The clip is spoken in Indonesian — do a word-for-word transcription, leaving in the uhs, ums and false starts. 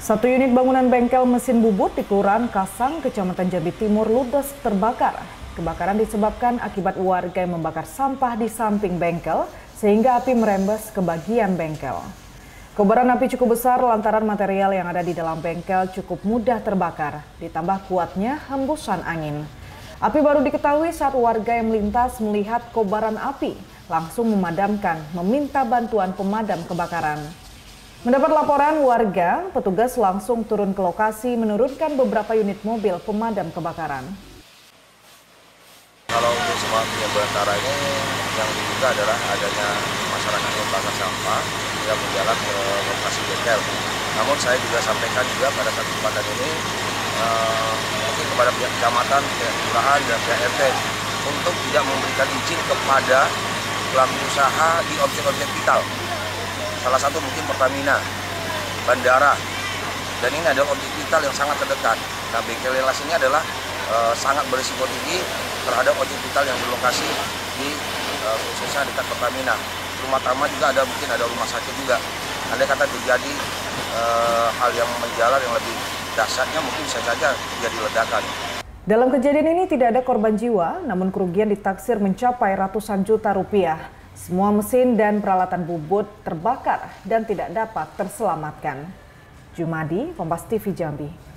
Satu unit bangunan bengkel mesin bubut di Kelurahan Kasang, Kecamatan Jambi Timur ludes terbakar. Kebakaran disebabkan akibat warga yang membakar sampah di samping bengkel sehingga api merembes ke bagian bengkel. Kobaran api cukup besar lantaran material yang ada di dalam bengkel cukup mudah terbakar, ditambah kuatnya hembusan angin. Api baru diketahui saat warga yang melintas melihat kobaran api, langsung memadamkan, meminta bantuan pemadam kebakaran. Mendapat laporan warga, petugas langsung turun ke lokasi menurunkan beberapa unit mobil pemadam kebakaran. Kalau untuk sebab sementara ini yang diduga adalah adanya masyarakat yang bakar sampah yang menjalar ke lokasi bengkel. Namun saya juga sampaikan juga pada saat kesempatan ini eh, mungkin kepada pihak kecamatan, pihak kelurahan dan pihak R T untuk tidak memberikan izin kepada pelaku usaha di objek-objek vital. Salah satu mungkin Pertamina, bandara, dan ini adalah objek vital yang sangat terdekat. Nah, bengkel lelas ini adalah e, sangat berisiko tinggi terhadap objek vital yang berlokasi di e, khususnya dekat Pertamina. Rumah tama juga ada, mungkin ada rumah sakit juga. Andai kata terjadi e, hal yang menjalar yang lebih dahsyatnya, mungkin bisa saja jadi ledakan. Dalam kejadian ini tidak ada korban jiwa, namun kerugian ditaksir mencapai ratusan juta rupiah. Semua mesin dan peralatan bubut terbakar dan tidak dapat terselamatkan. Jumadi, Kompas T V Jambi.